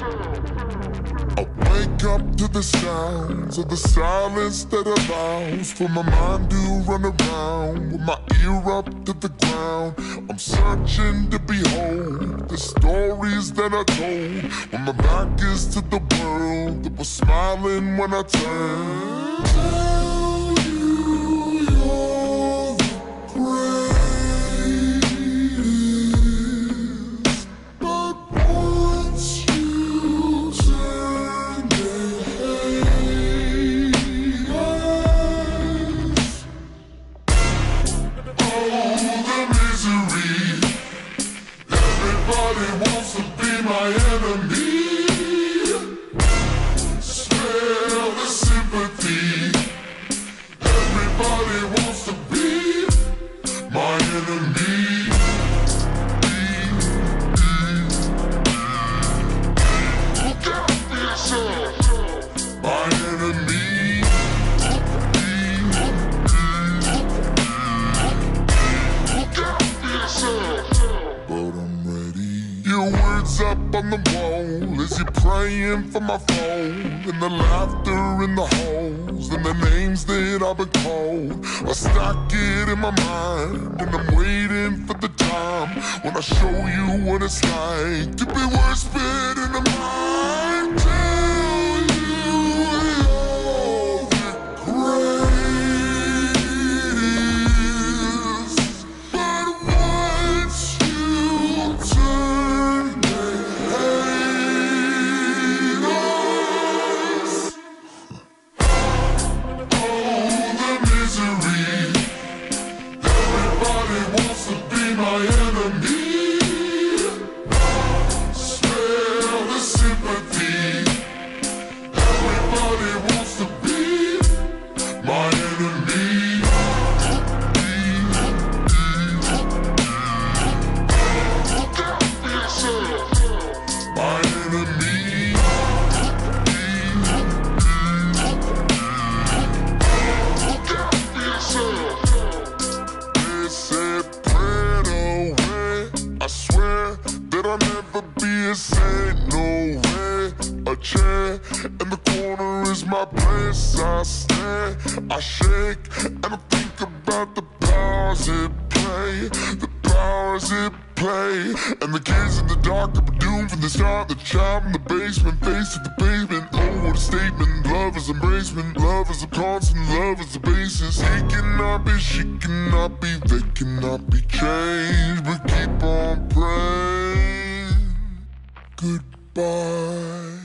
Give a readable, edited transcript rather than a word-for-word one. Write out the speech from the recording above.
I wake up to the sounds of the silence that allows for my mind to run around with my ear up to the ground. I'm searching to behold the stories that I told when my back is to the world that was smiling when I turned. Tell you you're the greatest, but once you turn they hate us. Oh, the misery. Everybody wants to be my enemy. Smell the sympathy. Everybody wants to be my enemy. Look out for yourself, my enemy. Look out for yourself. But I'm ready. Your words up on the wall as you're praying for my phone, and the laughter in the holes, and the names that I've been called. I stack it in my mind, and I'm waiting for the time when I show you what it's like to be worse fit in the mind. Tell you you're the greatest, but once you turn they hate us. Oh, the misery. Everybody wants to be my enemy. Smell the sympathy. Everybody wants to be my enemy. Look out for yourself, my enemy. Look out for yourself. They said pray away. I swear that I'll never be a saint. No way. A chair in the corner is my place. I stare, I shake, and I think about the powers at play. The powers at play. And the kids in the dark are doomed from the start. The child in the basement, face to the pavement. Oh, what a statement. Love is embracement. Love is a constant. Love is the basis. He cannot be, she cannot be, they cannot be changed. But keep on praying. Goodbye.